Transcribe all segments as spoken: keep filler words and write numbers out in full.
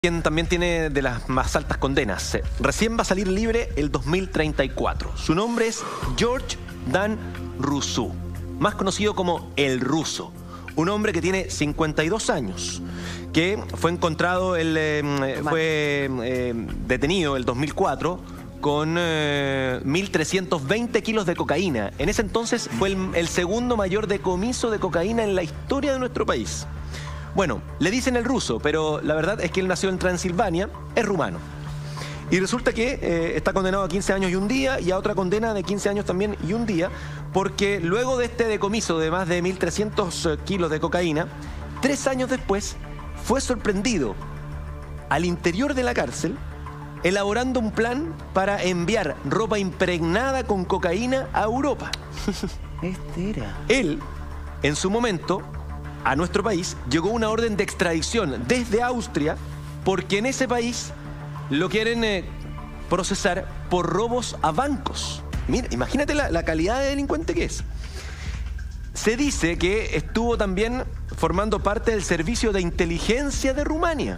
Quien también tiene de las más altas condenas. Recién va a salir libre el dos mil treinta y cuatro. Su nombre es George Dan Rousseau, más conocido como El Ruso. Un hombre que tiene cincuenta y dos años, que fue encontrado, el, eh, fue eh, detenido el dos mil cuatro con eh, mil trescientos veinte kilos de cocaína. En ese entonces fue el, el segundo mayor decomiso de cocaína en la historia de nuestro país. Bueno, le dicen El Ruso, pero la verdad es que él nació en Transilvania, es rumano. Y resulta que eh, está condenado a quince años y un día y a otra condena de quince años también y un día, porque luego de este decomiso de más de mil trescientos kilos de cocaína, tres años después fue sorprendido al interior de la cárcel elaborando un plan para enviar ropa impregnada con cocaína a Europa. Este era. Él, en su momento, a nuestro país llegó una orden de extradición desde Austria porque en ese país lo quieren eh, procesar por robos a bancos. Mira, imagínate la, la calidad de delincuente que es. Se dice que estuvo también formando parte del servicio de inteligencia de Rumania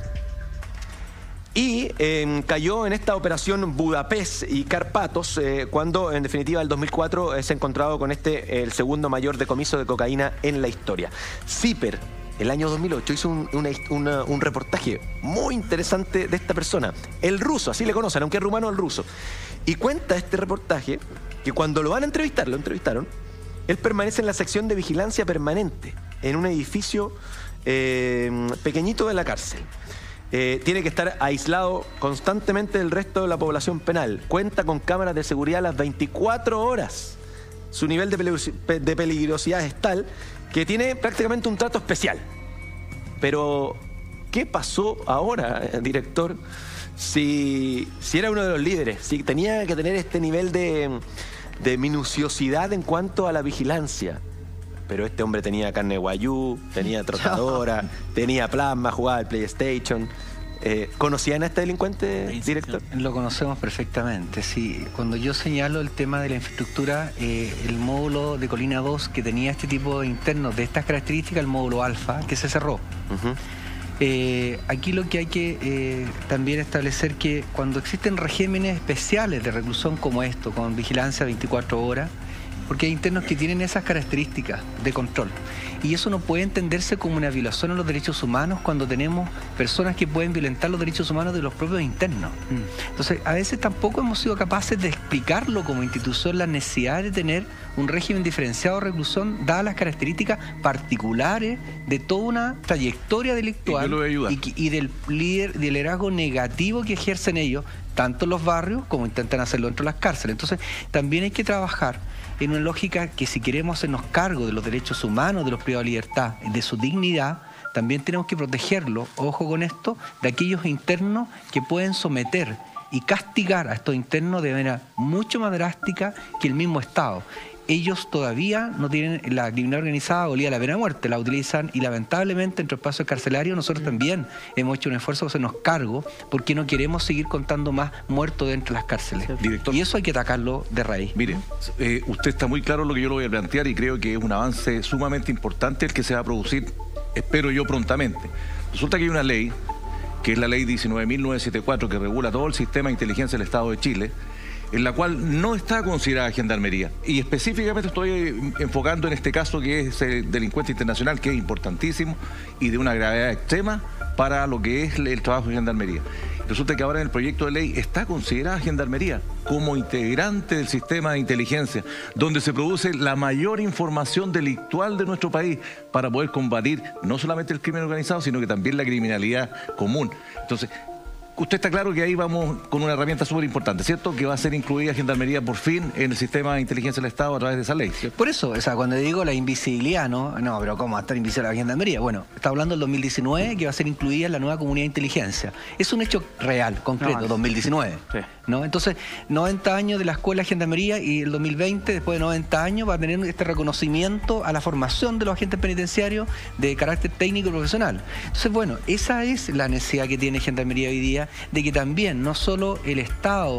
y eh, cayó en esta operación Budapest y Carpatos eh, cuando en definitiva el dos mil cuatro es encontrado con este el segundo mayor decomiso de cocaína en la historia. CIPER, el año dos mil ocho, hizo un, una, una, un reportaje muy interesante de esta persona, El Ruso, así le conocen, aunque es rumano, El Ruso. Y cuenta este reportaje que cuando lo van a entrevistar, lo entrevistaron, él permanece en la sección de vigilancia permanente, en un edificio eh, pequeñito de la cárcel. Eh, tiene que estar aislado constantemente del resto de la población penal. Cuenta con cámaras de seguridad las veinticuatro horas. Su nivel de, peligros de peligrosidad es tal que tiene prácticamente un trato especial. Pero, ¿qué pasó ahora, director? Si, si era uno de los líderes, si tenía que tener este nivel de, de minuciosidad en cuanto a la vigilancia. Pero este hombre tenía carne guayú, tenía trotadora, tenía plasma, jugaba al PlayStation. Eh, ¿Conocían a este delincuente, director? Lo conocemos perfectamente, sí. Cuando yo señalo el tema de la infraestructura, eh, el módulo de Colina dos que tenía este tipo de internos de estas características, el módulo alfa, que se cerró. Uh-huh. eh, aquí lo que hay que eh, también establecer que cuando existen regímenes especiales de reclusión como esto, con vigilancia veinticuatro horas, porque hay internos que tienen esas características de control. Y eso no puede entenderse como una violación a los derechos humanos cuando tenemos personas que pueden violentar los derechos humanos de los propios internos. Mm. Entonces, a veces tampoco hemos sido capaces de explicarlo como institución, la necesidad de tener un régimen diferenciado de reclusión, dadas las características particulares de toda una trayectoria delictual y, y, y del líder, del liderazgo negativo que ejercen ellos, tanto en los barrios como intentan hacerlo dentro de las cárceles. Entonces, también hay que trabajar en una lógica que si queremos hacernos cargo de los derechos humanos, de los privados de libertad, de su dignidad, también tenemos que protegerlo, ojo con esto, de aquellos internos que pueden someter y castigar a estos internos de manera mucho más drástica que el mismo Estado. Ellos todavía no tienen la criminalidad organizada o la pena de muerte, la utilizan y lamentablemente en nuestro espacio carcelario nosotros también hemos hecho un esfuerzo de hacernos cargo porque no queremos seguir contando más muertos dentro de las cárceles. Director, y eso hay que atacarlo de raíz. Mire, eh, usted está muy claro lo que yo lo voy a plantear y creo que es un avance sumamente importante el que se va a producir, espero yo, prontamente. Resulta que hay una ley, que es la ley diecinueve mil novecientos setenta y cuatro, que regula todo el sistema de inteligencia del Estado de Chile, en la cual no está considerada gendarmería. Y específicamente estoy enfocando en este caso que es el delincuente internacional, que es importantísimo y de una gravedad extrema para lo que es el trabajo de gendarmería. Resulta que ahora en el proyecto de ley está considerada gendarmería como integrante del sistema de inteligencia, donde se produce la mayor información delictual de nuestro país para poder combatir no solamente el crimen organizado, sino que también la criminalidad común. Entonces, usted está claro que ahí vamos con una herramienta súper importante, ¿cierto? Que va a ser incluida Gendarmería por fin en el sistema de inteligencia del Estado a través de esa ley, ¿cierto? Por eso, o sea, cuando digo la invisibilidad, ¿no? No, pero ¿cómo va a estar invisible la Gendarmería? Bueno, está hablando del dos mil diecinueve que va a ser incluida en la nueva comunidad de inteligencia. Es un hecho real, concreto, no, dos mil diecinueve. Sí. ¿No? Entonces, noventa años de la Escuela de Gendarmería y el dos mil veinte, después de noventa años, va a tener este reconocimiento a la formación de los agentes penitenciarios de carácter técnico y profesional. Entonces, bueno, esa es la necesidad que tiene Gendarmería hoy día, de que también no solo el Estado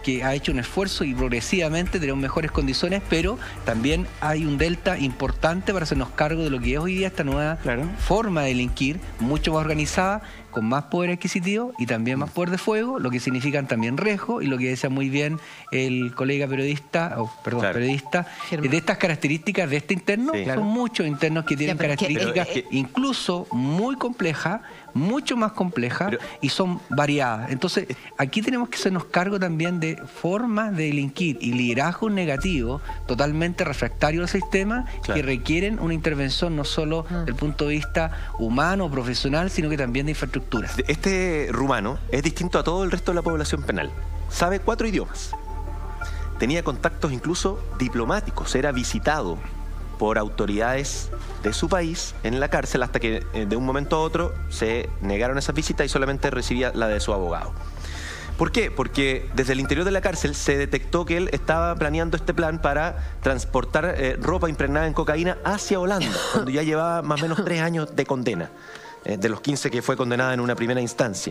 que ha hecho un esfuerzo y progresivamente tenemos mejores condiciones, pero también hay un delta importante para hacernos cargo de lo que es hoy día esta nueva claro. forma de delinquir, mucho más organizada, con más poder adquisitivo y también más poder de fuego, lo que significan también riesgo y lo que decía muy bien el colega periodista, oh, perdón, claro. periodista, Germán. de estas características de este interno, sí. son claro. muchos internos que tienen ya, características que, eh, incluso muy complejas, mucho más complejas pero, y son variadas. Entonces, aquí tenemos que hacernos cargo también de formas de delinquir y liderazgos negativos totalmente refractarios al sistema claro. que requieren una intervención no solo ah. desde el punto de vista humano, profesional, sino que también de infraestructura. Este rumano es distinto a todo el resto de la población penal. Sabe cuatro idiomas. Tenía contactos incluso diplomáticos. Era visitado por autoridades de su país en la cárcel hasta que de un momento a otro se negaron esas visitas y solamente recibía la de su abogado. ¿Por qué? Porque desde el interior de la cárcel se detectó que él estaba planeando este plan para transportar eh, ropa impregnada en cocaína hacia Holanda, cuando ya llevaba más o menos tres años de condena, eh, de los quince que fue condenada en una primera instancia.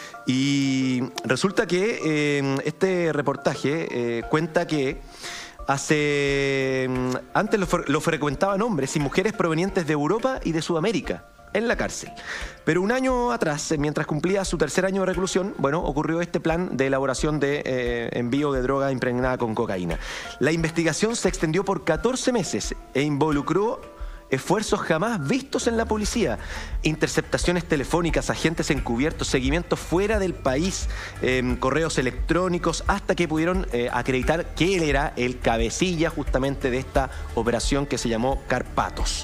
Y resulta que eh, este reportaje eh, cuenta que hace antes lo, lo frecuentaban hombres y mujeres provenientes de Europa y de Sudamérica en la cárcel. Pero un año atrás, mientras cumplía su tercer año de reclusión, bueno, ocurrió este plan de elaboración de eh, envío de droga impregnada con cocaína. La investigación se extendió por catorce meses e involucró esfuerzos jamás vistos en la policía, interceptaciones telefónicas, agentes encubiertos, seguimientos fuera del país, eh, correos electrónicos, hasta que pudieron eh, acreditar que él era el cabecilla justamente de esta operación que se llamó Carpatos.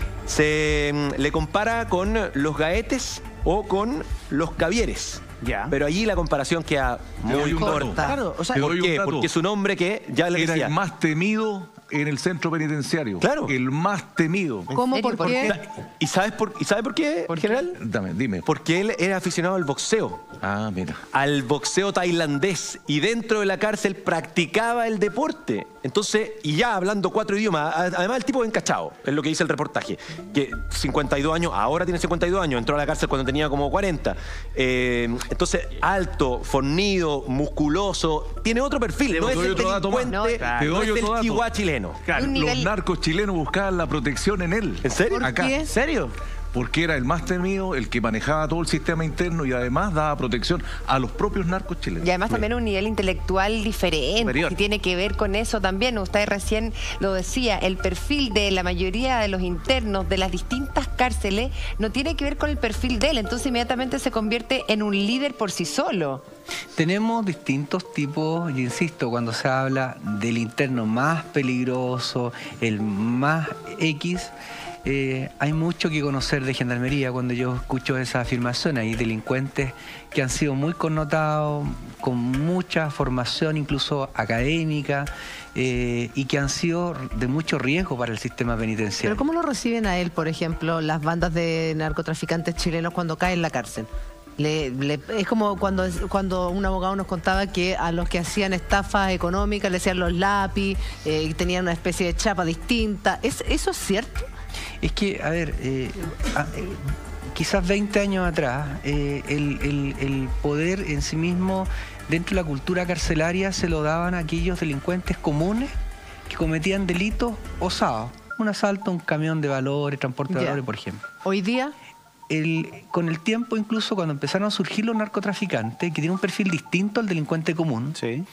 Se um, le compara con los gaetes o con los cavieres. Ya. Pero allí la comparación queda muy corta. Claro, o sea, ¿por qué? Porque su nombre que ya le era decía, el más temido en el centro penitenciario. Claro. El más temido. ¿Cómo? ¿Por, ¿Por qué? ¿Y sabes por, ¿y sabe por qué, ¿Por general? Qué? Dame, dime. Porque él era aficionado al boxeo. Ah, mira. Al boxeo tailandés. Y dentro de la cárcel practicaba el deporte. Entonces, y ya hablando cuatro idiomas, además el tipo es encachado, es lo que dice el reportaje. Que cincuenta y dos años, ahora tiene cincuenta y dos años, entró a la cárcel cuando tenía como cuarenta. Eh, entonces, alto, fornido, musculoso, tiene otro perfil. No es el delincuente, no, claro. no es el chihuahua chileno. Claro, los narcos chilenos buscaban la protección en él. ¿En serio? ¿Por Acá. qué? ¿En serio? Porque era el más temido, el que manejaba todo el sistema interno y además daba protección a los propios narcos chilenos. Y además también un nivel intelectual diferente, que tiene que ver con eso también. Usted recién lo decía, el perfil de la mayoría de los internos de las distintas cárceles no tiene que ver con el perfil de él, entonces inmediatamente se convierte en un líder por sí solo. Tenemos distintos tipos, y insisto, cuando se habla del interno más peligroso, el más X, Eh, hay mucho que conocer de Gendarmería cuando yo escucho esa afirmación. Hay delincuentes que han sido muy connotados, con mucha formación incluso académica, eh, y que han sido de mucho riesgo para el sistema penitenciario. ¿Pero cómo lo reciben a él, por ejemplo, las bandas de narcotraficantes chilenos cuando caen en la cárcel? Le, le, es como cuando, cuando un abogado nos contaba que a los que hacían estafas económicas le hacían los lápiz, eh, tenían una especie de chapa distinta. ¿Es, ¿Eso es cierto? Es que, a ver, eh, a, eh, quizás veinte años atrás, eh, el, el, el poder en sí mismo dentro de la cultura carcelaria se lo daban a aquellos delincuentes comunes que cometían delitos osados. Un asalto a un camión de valores, transporte de yeah. valores, por ejemplo. ¿Hoy día? El, con el tiempo, incluso cuando empezaron a surgir los narcotraficantes, que tienen un perfil distinto al delincuente común, sí.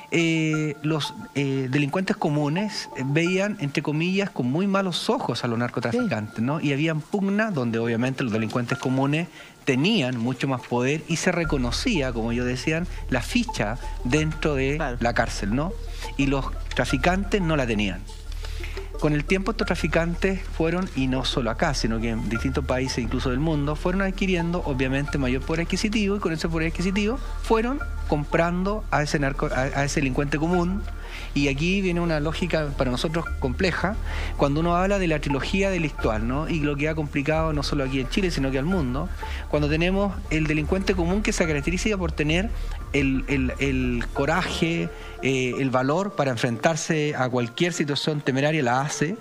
eh, los eh, delincuentes comunes veían, entre comillas, con muy malos ojos a los narcotraficantes, sí. ¿no? Y había pugna donde obviamente los delincuentes comunes tenían mucho más poder y se reconocía, como ellos decían, la ficha dentro de claro. la cárcel, ¿no? Y los traficantes no la tenían. Con el tiempo estos traficantes fueron, y no solo acá, sino que en distintos países incluso del mundo, fueron adquiriendo obviamente mayor poder adquisitivo, y con ese poder adquisitivo fueron comprando a ese, narco, a, a ese delincuente común. Y aquí viene una lógica para nosotros compleja, cuando uno habla de la trilogía delictual, ¿no? Y lo que ha complicado no solo aquí en Chile, sino que al mundo, cuando tenemos el delincuente común que se caracteriza por tener el, el, el coraje, eh, el valor para enfrentarse a cualquier situación temeraria, la hace,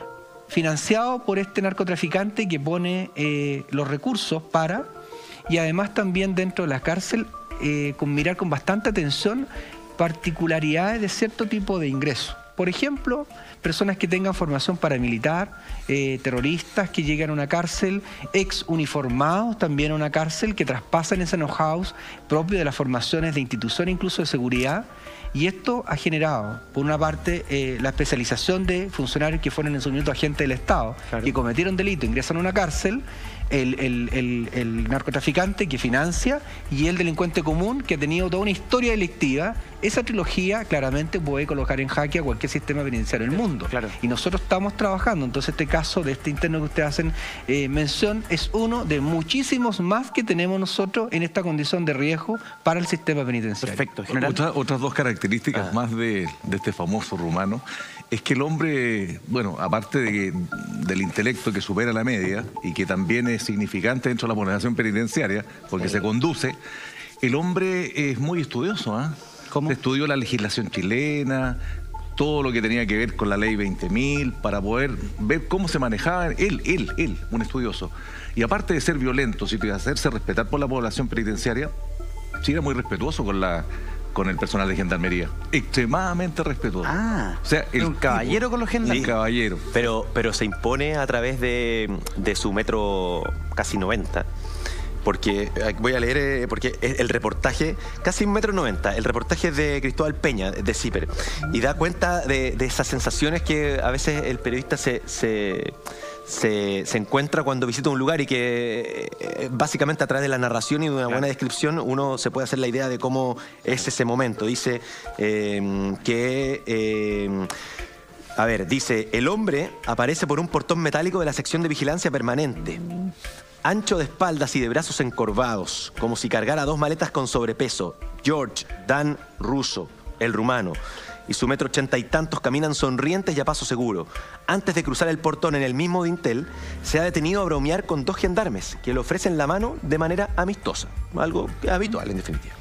financiado por este narcotraficante que pone eh, los recursos para, y además también dentro de la cárcel, eh, con mirar con bastante atención particularidades de cierto tipo de ingresos. Por ejemplo, personas que tengan formación paramilitar, eh, terroristas que llegan a una cárcel, ex uniformados también a una cárcel, que traspasan ese know-how propio de las formaciones de instituciones, incluso de seguridad. Y esto ha generado, por una parte, eh, la especialización de funcionarios que fueron en su minuto agentes del Estado, claro, que cometieron delito, ingresan a una cárcel, el, el, el, el narcotraficante que financia y el delincuente común que ha tenido toda una historia delictiva. Esa trilogía claramente puede colocar en jaque a cualquier sistema penitenciario del mundo. Claro. Y nosotros estamos trabajando. Entonces este caso de este interno que ustedes hacen eh, mención es uno de muchísimos más que tenemos nosotros en esta condición de riesgo para el sistema penitenciario. Perfecto. Otra, otras dos características ah. más de, de este famoso rumano es que el hombre, bueno, aparte de, del intelecto que supera la media y que también es significante dentro de la población penitenciaria, porque sí, se conduce, el hombre es muy estudioso, ¿ah? ¿eh? ¿Cómo? Estudió la legislación chilena, todo lo que tenía que ver con la ley veinte mil, para poder ver cómo se manejaba él, él, él, un estudioso. Y aparte de ser violento, y de hacerse respetar por la población penitenciaria, sí era muy respetuoso con la... con el personal de gendarmería. Extremadamente respetuoso. Ah, o sea, el un caballero tipo, con los gendarmes. Sí, caballero. Pero, pero se impone a través de, de su metro casi noventa. Porque, voy a leer, porque el reportaje, casi un metro noventa, el reportaje es de Cristóbal Peña, de CIPER, y da cuenta de, de esas sensaciones que a veces el periodista se... se Se, se encuentra cuando visita un lugar y que eh, básicamente a través de la narración y de una buena descripción uno se puede hacer la idea de cómo es ese momento. Dice eh, que... Eh, a ver, dice, el hombre aparece por un portón metálico de la sección de vigilancia permanente, ancho de espaldas y de brazos encorvados, como si cargara dos maletas con sobrepeso. George Dan Russo, el rumano, y su metro ochenta y tantos caminan sonrientes y a paso seguro. Antes de cruzar el portón en el mismo dintel, se ha detenido a bromear con dos gendarmes que le ofrecen la mano de manera amistosa. Algo habitual, en definitiva.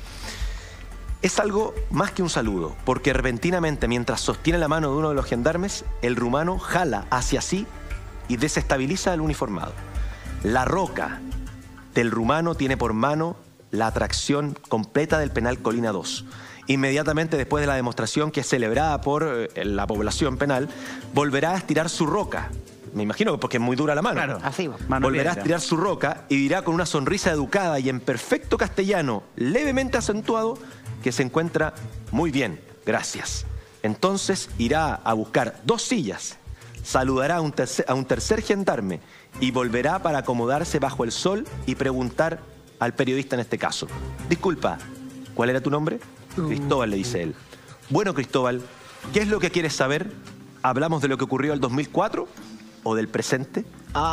Es algo más que un saludo, porque repentinamente, mientras sostiene la mano de uno de los gendarmes, el rumano jala hacia sí y desestabiliza al uniformado. La roca del rumano tiene por mano la atracción completa del penal Colina dos. Inmediatamente después de la demostración que es celebrada por eh, la población penal, volverá a estirar su roca. Me imagino porque es muy dura la mano. Claro, así va. Mano volverá a estirar su roca y dirá con una sonrisa educada y en perfecto castellano, levemente acentuado, que se encuentra muy bien, gracias. Entonces irá a buscar dos sillas, saludará a un, tercer, a un tercer gendarme y volverá para acomodarse bajo el sol y preguntar al periodista en este caso: disculpa, ¿cuál era tu nombre? Cristóbal, le dice él. Bueno, Cristóbal, ¿qué es lo que quieres saber? ¿Hablamos de lo que ocurrió el dos mil cuatro o del presente?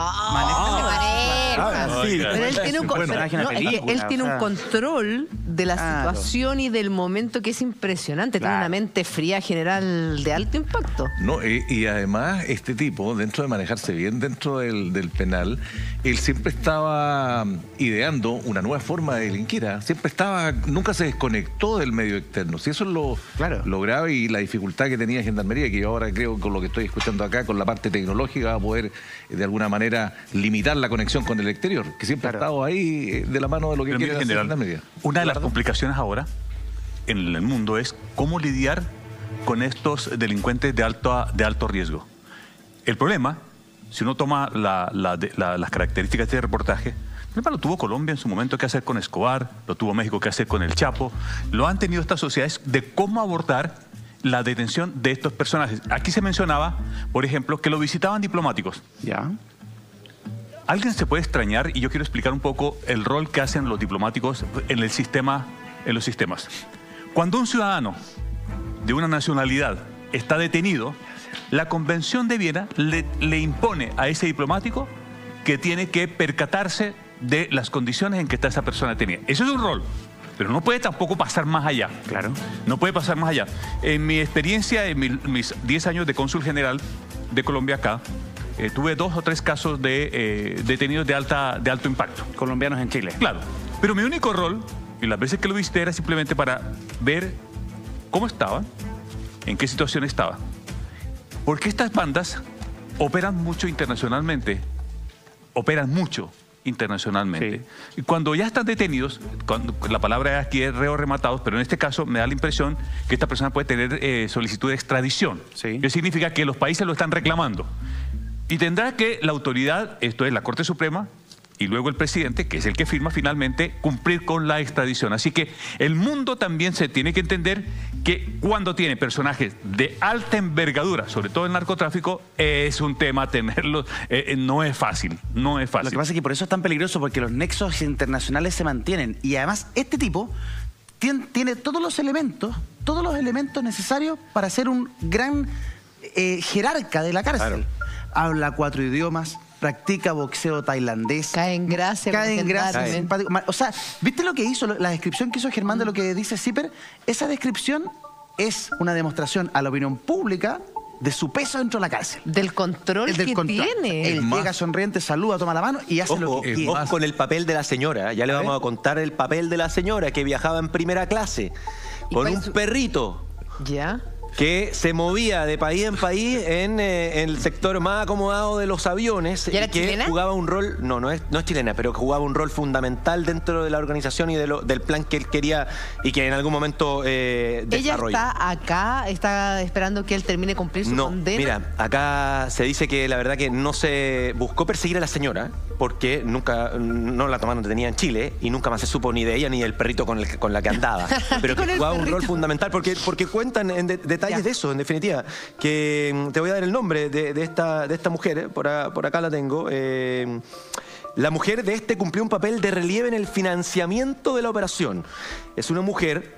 Ah, ah, sí. Pero él tiene un, pero, no, es que él tiene un control de la claro. situación y del momento que es impresionante. Claro. Tiene una mente fría general de alto impacto. No, y, y además este tipo, dentro de manejarse bien dentro del, del penal, él siempre estaba ideando una nueva forma de delinquir. Siempre estaba, nunca se desconectó del medio externo. Si eso es lo, claro. lo grave y la dificultad que tenía Gendarmería, que yo ahora creo con lo que estoy escuchando acá, con la parte tecnológica, va a poder de alguna manera limitar la conexión con el exterior, que siempre claro. ha estado ahí de la mano de lo que quiere hacer general, Gendarmería. Una de las complicaciones ahora en el mundo es cómo lidiar con estos delincuentes de alto, de alto riesgo. El problema, si uno toma la, la, la, las características de este reportaje, lo tuvo Colombia en su momento que hacer con Escobar, lo tuvo México que hacer con el Chapo, lo han tenido estas sociedades de cómo abordar la detención de estos personajes. Aquí se mencionaba, por ejemplo, que lo visitaban diplomáticos. Ya. Alguien se puede extrañar, y yo quiero explicar un poco el rol que hacen los diplomáticos en el sistema, en los sistemas. Cuando un ciudadano de una nacionalidad está detenido, la Convención de Viena le, le impone a ese diplomático que tiene que percatarse de las condiciones en que está esa persona detenida. Eso es un rol. Pero no puede tampoco pasar más allá. Claro. No puede pasar más allá. En mi experiencia, en mi, mis diez años de cónsul general de Colombia acá, eh, tuve dos o tres casos de eh, detenidos de, alta, de alto impacto. Colombianos en Chile. Claro. Pero mi único rol, y las veces que lo visité, era simplemente para ver cómo estaban, en qué situación estaba. Porque estas bandas operan mucho internacionalmente, operan mucho internacionalmente. Sí. Y cuando ya están detenidos, cuando, la palabra aquí es reo rematados, pero en este caso me da la impresión que esta persona puede tener eh, solicitud de extradición. Sí. Que significa que los países lo están reclamando. Y tendrá que la autoridad, esto es la Corte Suprema, y luego el presidente, que es el que firma finalmente, cumplir con la extradición. Así que el mundo también se tiene que entender que cuando tiene personajes de alta envergadura, sobre todo el narcotráfico, es un tema tenerlos, eh, no es fácil, no es fácil. Lo que pasa es que por eso es tan peligroso, porque los nexos internacionales se mantienen. Y además, este tipo tiene, tiene todos los elementos, todos los elementos necesarios para ser un gran eh, jerarca de la cárcel. Claro. Habla cuatro idiomas, practica boxeo tailandés. Cae en gracia. Cae en gracia. Simpático. O sea, ¿viste lo que hizo? La descripción que hizo Germán de lo que dice Zipper. Esa descripción es una demostración a la opinión pública de su peso dentro de la cárcel. Del control del que control. tiene. Él llega sonriente, saluda, toma la mano y hace ojo, lo que quiere. Ojo con el papel de la señora. Ya le vamos a contar el papel de la señora que viajaba en primera clase con un su... perrito. ¿Ya? Que se movía de país en país en, eh, en el sector más acomodado de los aviones. ¿Y era y que chilena? jugaba un rol, no, no es, no es chilena, pero que jugaba un rol fundamental dentro de la organización y de lo, del plan que él quería y que en algún momento eh, desarrolló. ¿Ella está acá, está esperando que él termine de cumplir su no, condena? Mira, acá se dice que la verdad que no se buscó perseguir a la señora porque nunca, no la tomaron detenida en Chile y nunca más se supo ni de ella ni del perrito con, el, con la que andaba. Pero que jugaba un rol fundamental porque, porque cuentan en de, detalles ya. de eso, en definitiva. Que te voy a dar el nombre de, de, esta, de esta mujer, por, a, por acá la tengo. Eh, la mujer de este cumplió un papel de relieve en el financiamiento de la operación. Es una mujer...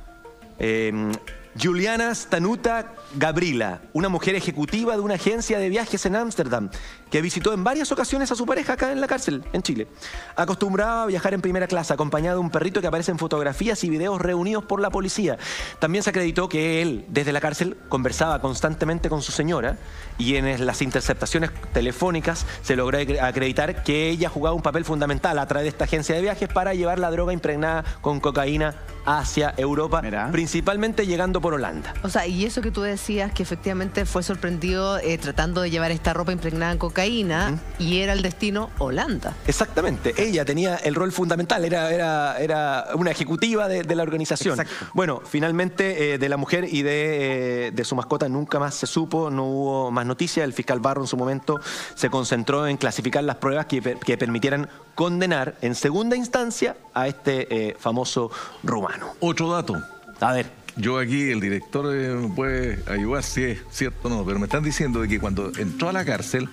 Eh, Juliana Stanuta Gabrila, una mujer ejecutiva de una agencia de viajes en Ámsterdam, que visitó en varias ocasiones a su pareja acá en la cárcel, en Chile. Acostumbraba a viajar en primera clase, acompañada de un perrito que aparece en fotografías y videos reunidos por la policía. También se acreditó que él, desde la cárcel, conversaba constantemente con su señora y en las interceptaciones telefónicas se logró acreditar que ella jugaba un papel fundamental a través de esta agencia de viajes para llevar la droga impregnada con cocaína hacia Europa, Mirá. principalmente llegando por Holanda. O sea, y eso que tú decías, que efectivamente fue sorprendido eh, tratando de llevar esta ropa impregnada en cocaína, ¿Mm? y era el destino Holanda. Exactamente, ella tenía el rol fundamental, era, era, era una ejecutiva de, de la organización. Exacto. Bueno, finalmente eh, de la mujer y de, eh, de su mascota nunca más se supo, no hubo más noticias. El fiscal Barro en su momento se concentró en clasificar las pruebas que, que permitieran condenar en segunda instancia a este eh, famoso rumano. Otro dato. A ver. Yo aquí, el director eh, me puede ayudar si es cierto o no, pero me están diciendo de que cuando entró a la cárcel,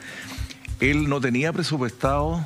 él no tenía presupuestado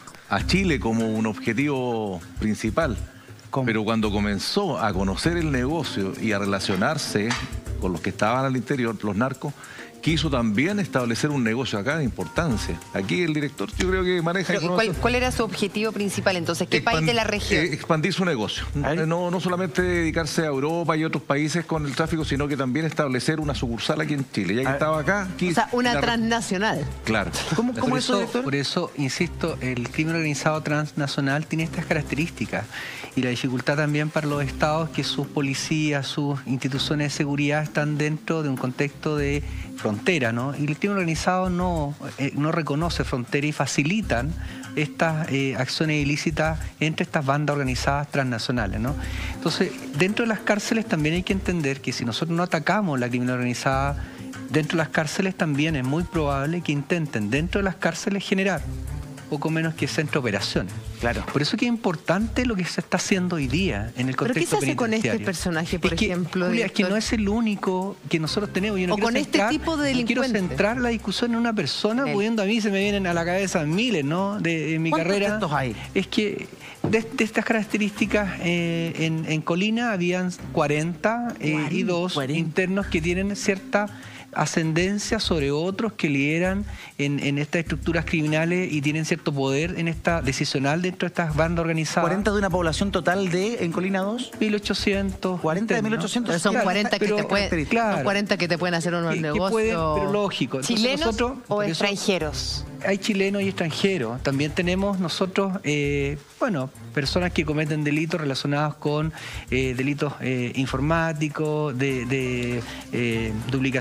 a Chile como un objetivo principal. ¿Cómo? Pero cuando comenzó a conocer el negocio y a relacionarse con los que estaban al interior, los narcos, quiso también establecer un negocio acá de importancia. Aquí el director yo creo que maneja... ¿Cuál, ¿Cuál era su objetivo principal entonces? ¿Qué Expand, país de la región? Eh, expandir su negocio. No, no solamente dedicarse a Europa y otros países con el tráfico, sino que también establecer una sucursal aquí en Chile. Ya que estaba acá... Quiso, o sea, una transnacional. Claro. ¿Cómo, cómo eso, director? Por eso, insisto, el crimen organizado transnacional tiene estas características. Y la dificultad también para los estados que sus policías, sus instituciones de seguridad están dentro de un contexto de frontera, ¿no? Y el crimen organizado no, eh, no reconoce frontera y facilitan estas eh, acciones ilícitas entre estas bandas organizadas transnacionales, ¿no? Entonces, dentro de las cárceles también hay que entender que si nosotros no atacamos la criminalidad organizada, dentro de las cárceles también es muy probable que intenten dentro de las cárceles generar poco menos que centro de operaciones. Claro. Por eso que es importante lo que se está haciendo hoy día en el contexto penitenciario. ¿Pero qué se hace con este personaje, por es que, ejemplo? Julia, es que no es el único que nosotros tenemos. Yo no o con centrar, este tipo de delincuentes. No quiero centrar la discusión en una persona, Él. pudiendo a mí se me vienen a la cabeza miles, ¿no? De, de mi carrera. ¿Cuántos hay? Es que de, de estas características eh, en, en Colina habían cuarenta eh, y dos internos que tienen cierta ascendencia sobre otros que lideran en, en estas estructuras criminales y tienen cierto poder en esta decisional dentro de estas bandas organizadas. ¿cuarenta de una población total de en Colina dos? mil ochocientos. ¿cuarenta de mil ochocientos? Pero son, claro, cuarenta que pero, te pueden, claro, son cuarenta que te pueden hacer unos que, negocios. Que pueden, pero lógico. Entonces ¿Chilenos nosotros, o eso, extranjeros? Hay chilenos y extranjeros. También tenemos nosotros, eh, bueno, personas que cometen delitos relacionados con eh, delitos eh, informáticos, de, de eh, duplicación de tarjetas.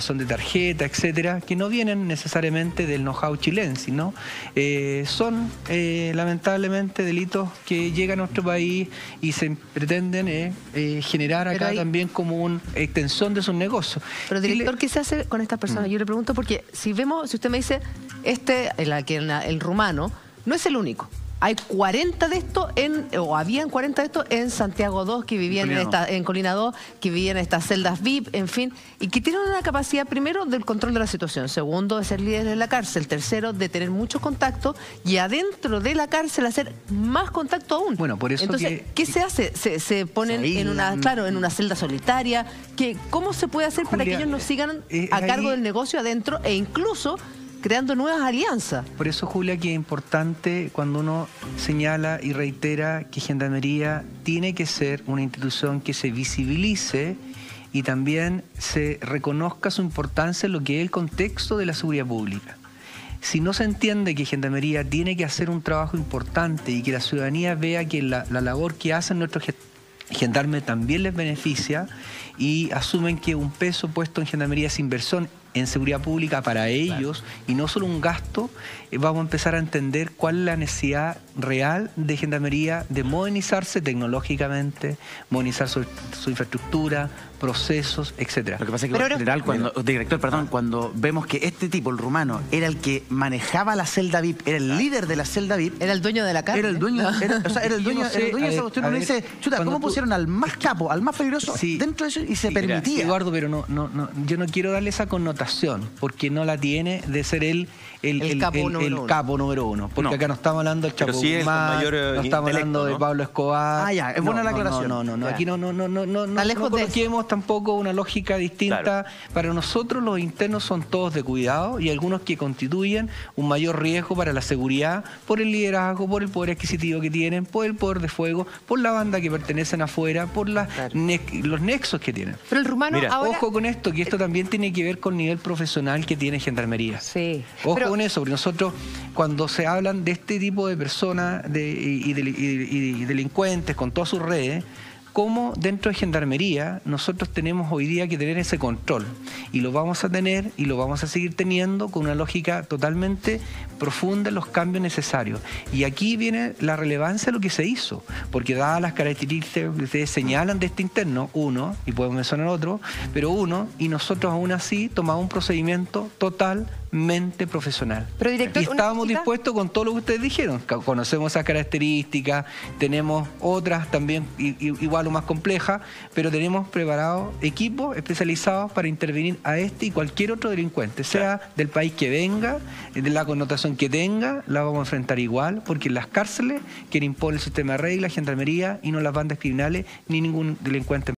tarjeta, etcétera, que no vienen necesariamente del know-how chileno, sino eh, son eh, lamentablemente delitos que llegan a nuestro país y se pretenden eh, eh, generar acá hay... también como una extensión de sus negocios. Pero director, le... ¿qué se hace con estas personas? Mm. Yo le pregunto porque si vemos, si usted me dice, este, el, el, el rumano, no es el único. Hay cuarenta de estos, en, o habían cuarenta de estos en Santiago dos, que vivían en, esta, en Colina dos, que vivían en estas celdas V I P, en fin, y que tienen una capacidad, primero, del control de la situación, segundo, de ser líderes en la cárcel, tercero, de tener muchos contactos, y adentro de la cárcel hacer más contacto aún. Bueno, por eso Entonces, que... ¿qué se hace? Se, se ponen se en una, claro, en una celda solitaria. Que, ¿Cómo se puede hacer, Julia, para que ellos no sigan eh, a cargo ahí... del negocio adentro e incluso creando nuevas alianzas? Por eso, Julia, que es importante cuando uno señala y reitera que Gendarmería tiene que ser una institución que se visibilice y también se reconozca su importancia en lo que es el contexto de la seguridad pública. Si no se entiende que Gendarmería tiene que hacer un trabajo importante y que la ciudadanía vea que la, la labor que hacen nuestros gendarmes también les beneficia y asumen que un peso puesto en Gendarmería es inversión en seguridad pública para ellos, claro, y no solo un gasto, eh, vamos a empezar a entender cuál es la necesidad real de Gendarmería de modernizarse tecnológicamente, modernizar su, su infraestructura, procesos, etcétera. Lo que pasa es que, Pero, general, cuando, director, perdón, cuando vemos que este tipo, el rumano, era el que manejaba la celda V I P, era el líder de la celda V I P. Era el dueño de la cárcel. Era el dueño, era, o sea, era el dueño, no sé, era el dueño de esa cuestión. Uno dice, chuta, ¿cómo pusieron al más capo, al más peligroso, sí, dentro de eso y se sí, permitía? Eduardo, pero no, no, no, yo no quiero darle esa connotación, porque no la tiene de ser él el, el, el, capo, el, número el capo número uno. Porque no, acá no estamos hablando del Chapo Guzmán, sí, no estamos hablando, ¿no?, de Pablo Escobar. Ah, ya, es buena no, la aclaración. No, no, no, no, aquí no, no, no, no, no, no, no coloquemos tampoco una lógica distinta. Claro. Para nosotros los internos son todos de cuidado y algunos que constituyen un mayor riesgo para la seguridad por el liderazgo, por el poder adquisitivo que tienen, por el poder de fuego, por la banda que pertenecen afuera, por la, claro, ne los nexos que tienen. Pero el rumano Mira, ahora... Ojo con esto, que esto también tiene que ver con el nivel profesional que tiene Gendarmería. Sí. Ojo pero... con eso, porque nosotros cuando se hablan de este tipo de personas de, y, y, de, y, y delincuentes con todas sus redes, como dentro de Gendarmería nosotros tenemos hoy día que tener ese control y lo vamos a tener y lo vamos a seguir teniendo con una lógica totalmente profunda en los cambios necesarios. Y aquí viene la relevancia de lo que se hizo, porque dadas las características que ustedes señalan de este interno, uno, y podemos mencionar otro, pero uno, y nosotros aún así tomamos un procedimiento totalmente profesional. Pero, director, y estábamos dispuestos con todo lo que ustedes dijeron. Conocemos esas características, tenemos otras también igual o más complejas, pero tenemos preparados equipos especializados para intervenir a este y cualquier otro delincuente, sea del país que venga, de la connotación que tenga, la vamos a enfrentar igual, porque en las cárceles quien impone el sistema de reglas, Gendarmería, y no las bandas criminales ni ningún delincuente.